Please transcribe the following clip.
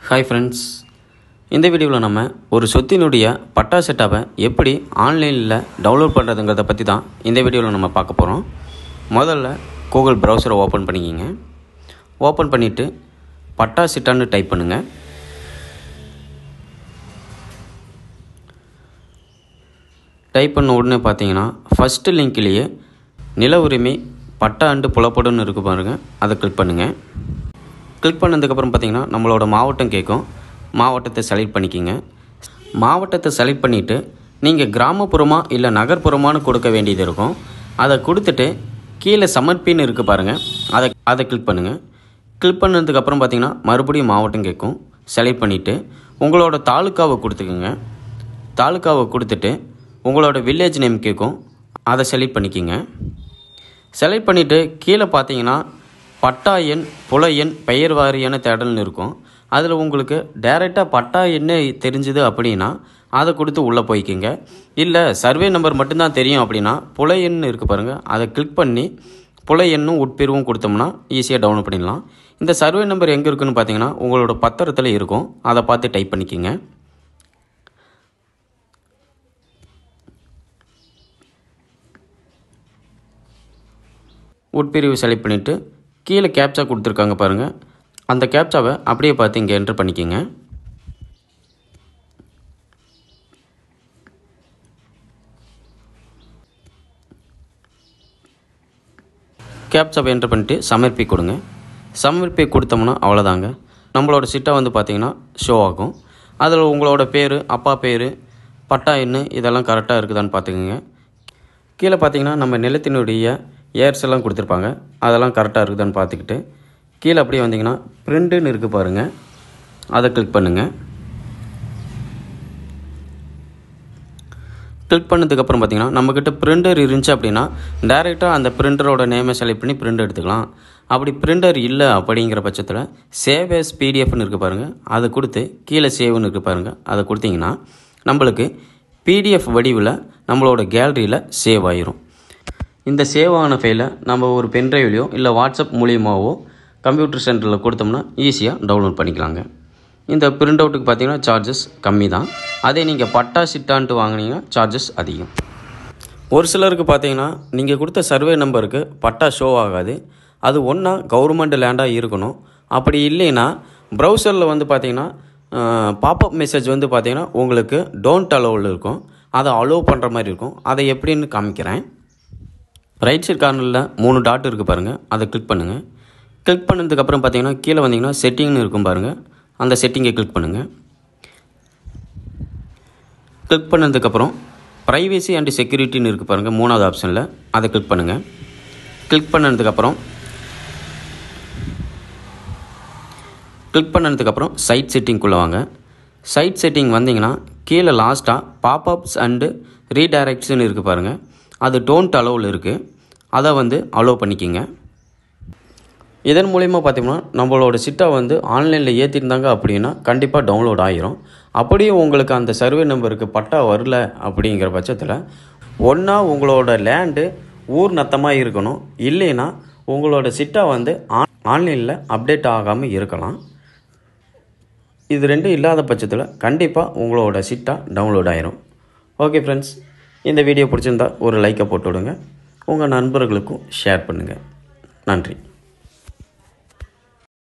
Hi friends, இந்த வீடியோவில் நம்ம ஒரு சொத்தினுடைய பட்டா செட்டாப்பை எப்படி ஆன்லைனில் டவுன்லோட் பண்ணுறதுங்கிறத பற்றி தான் இந்த வீடியோவில் நம்ம பார்க்க போகிறோம். முதல்ல கூகுள் ப்ரௌசரை ஓப்பன் பண்ணிக்கிங்க. ஓப்பன் பண்ணிவிட்டு பட்டா சிட்டான்னு டைப் பண்ணுங்கள். டைப் பண்ண உடனே பார்த்தீங்கன்னா ஃபஸ்ட்டு லிங்க்லேயே நில உரிமை பட்டா அண்டு புலப்படன்னு இருக்கு பாருங்கள், அதை கிளிக் பண்ணுங்கள். கிளிக் பண்ணதுக்கப்புறம் பார்த்திங்கன்னா நம்மளோட மாவட்டம் கேட்கும். மாவட்டத்தை செலக்ட் பண்ணிக்கிங்க. மாவட்டத்தை செலக்ட் பண்ணிவிட்டு நீங்கள் கிராமப்புறமாக இல்லை நகர்ப்புறமானு கொடுக்க வேண்டியது இருக்கும். அதை கொடுத்துட்டு கீழே சமர்ப்பின்னு இருக்குது பாருங்கள், அதை கிளிக் பண்ணுங்கள். கிளிக் பண்ணதுக்கப்புறம் பார்த்திங்கன்னா மறுபடியும் மாவட்டம் கேட்கும். செலக்ட் பண்ணிவிட்டு உங்களோட தாலுக்காவை கொடுத்துக்குங்க. தாலுக்காவை கொடுத்துட்டு உங்களோட வில்லேஜ் நேம் கேட்கும், அதை செலக்ட் பண்ணிக்கிங்க. செலக்ட் பண்ணிவிட்டு கீழே பார்த்தீங்கன்னா பட்டா எண், புல எண், பெயர் வாரியான தேடல்னு இருக்கும். அதில் உங்களுக்கு டைரெக்டாக பட்டா எண்ணே தெரிஞ்சுது அப்படின்னா அதை கொடுத்து உள்ளே போய்க்கிங்க. இல்லை சர்வே நம்பர் மட்டும்தான் தெரியும் அப்படின்னா புல எண் இருக்குது பாருங்கள், அதை கிளிக் பண்ணி புல எண்ணும் உட்பிரிவும் கொடுத்தோம்னா ஈஸியாக டவுன்லோட் பண்ணிடலாம். இந்த சர்வே நம்பர் எங்கே இருக்குதுன்னு பார்த்தீங்கன்னா உங்களோட பத்திரத்தில் இருக்கும். அதை பார்த்து டைப் பண்ணிக்கிங்க. உட்பிரிவு செலக்ட் பண்ணிவிட்டு கீழே கேப்சா கொடுத்துருக்காங்க பாருங்கள், அந்த கேப்சாவை அப்படியே பார்த்து இங்கே என்ட்ரு பண்ணிக்கோங்க. கேப்சாவை என்ட்ரு பண்ணிவிட்டு சமர்ப்பி கொடுங்க. சமர்ப்பி கொடுத்தோம்னா அவ்வளோதாங்க, நம்மளோட சிட்டா வந்து பார்த்திங்கன்னா ஷோ ஆகும். அதில் உங்களோட பேர், அப்பா பேர், பட்டா எண் இதெல்லாம் கரெக்டாக இருக்குதான்னு பார்த்துக்குங்க. கீழே பார்த்திங்கன்னா நம்ம நிலத்தினுடைய ஏர்ஸ் எல்லாம் கொடுத்துருப்பாங்க, அதெல்லாம் கரெக்டாக இருக்குதான்னு பார்த்துக்கிட்டு கீழே அப்படியே வந்தீங்கன்னா பிரிண்ட்டுன்னு இருக்குது பாருங்கள், அதை கிளிக் பண்ணுங்கள். கிளிக் பண்ணதுக்கப்புறம் பார்த்திங்கன்னா நம்மக்கிட்ட பிரிண்டர் இருந்துச்சு அப்படின்னா டைரெக்டாக அந்த பிரிண்டரோட நேமை செலக்ட் பண்ணி பிரிண்ட் எடுத்துக்கலாம். அப்படி பிரிண்டர் இல்லை அப்படிங்கிற பட்சத்தில் சேவ் as பிடிஎஃப்னு இருக்குது பாருங்கள், அதை கொடுத்து கீழே சேவ்னு இருக்குது பாருங்கள், அதை கொடுத்திங்கன்னா நம்மளுக்கு பிடிஎஃப் வடிவில் நம்மளோட கேலரியில் சேவ் ஆயிரும். இந்த சேவ் ஆன ஃபைலை நம்ம ஒரு பென்ட்ரைவ்லையோ இல்லை வாட்ஸ்அப் மூலியமாகவோ கம்ப்யூட்டர் சென்டரில் கொடுத்தோம்னா ஈஸியாக டவுன்லோட் பண்ணிக்கலாங்க. இந்த பிரிண்ட் அவுட்டுக்கு பார்த்தீங்கன்னா சார்ஜஸ் கம்மி தான். அதே நீங்கள் பட்டா சிட்டான்ட்டு வாங்கினீங்கன்னா சார்ஜஸ் அதிகம். ஒரு சிலருக்கு பார்த்தீங்கன்னா நீங்கள் கொடுத்த சர்வே நம்பருக்கு பட்டா ஷோ ஆகாது. அது ஒன்றா கவர்மெண்ட் லேண்டாக இருக்கணும். அப்படி இல்லைன்னா ப்ரௌசரில் வந்து பார்த்திங்கன்னா பாப்அப் மெசேஜ் வந்து பார்த்திங்கன்னா உங்களுக்கு டோன்ட் அலோவில் இருக்கும், அதை அலோவ் பண்ணுற மாதிரி இருக்கும். அதை எப்படின்னு காமிக்கிறேன். ரைட் சைட் கார்னரில் 3 டாட் இருக்குது பாருங்கள், அதை கிளிக் பண்ணுங்கள். கிளிக் பண்ணதுக்கப்புறம் பார்த்தீங்கன்னா கீழே வந்தீங்கன்னா செட்டிங்னு இருக்கும் பாருங்கள், அந்த செட்டிங்கை கிளிக் பண்ணுங்கள். கிளிக் பண்ணதுக்கப்புறம் ப்ரைவேசி அண்ட் செக்யூரிட்டின்னு இருக்குது பாருங்கள், 3வது ஆப்ஷனில், அதை கிளிக் பண்ணுங்கள். கிளிக் பண்ணதுக்கப்புறம் சைட் செட்டிங்குள்ளே வாங்க. சைட் செட்டிங் வந்தீங்கன்னா கீழே லாஸ்ட்டாக பாப்அப்ஸ் அண்டு ரீடைரக்ட்ஸ்ன்னு இருக்குது பாருங்கள், அது டோன்ட் அலோவில் இருக்குது, அதை வந்து அலோவ் பண்ணிக்கிங்க. இதன் மூலிமா பார்த்திங்கன்னா நம்மளோட சிட்டா வந்து ஆன்லைனில் ஏற்றிருந்தாங்க அப்படின்னா கண்டிப்பாக டவுன்லோட் ஆகிரும். அப்படியே உங்களுக்கு அந்த சர்வே நம்பருக்கு பட்டா வரல அப்படிங்கிற பட்சத்தில் ஒன்றா உங்களோட லேண்டு ஊர் நத்தமாக இருக்கணும், இல்லைன்னா உங்களோட சிட்டா வந்து ஆன்லைனில் அப்டேட் ஆகாமல் இருக்கலாம். இது ரெண்டும் இல்லாத பட்சத்தில் கண்டிப்பாக உங்களோட சிட்டா டவுன்லோட் ஆகிரும். ஓகே ஃப்ரெண்ட்ஸ், இந்த வீடியோ பிடிச்சிருந்தா ஒரு லைக்கை போட்டு விடுங்க. உங்கள் நண்பர்களுக்கும் ஷேர் பண்ணுங்கள். நன்றி.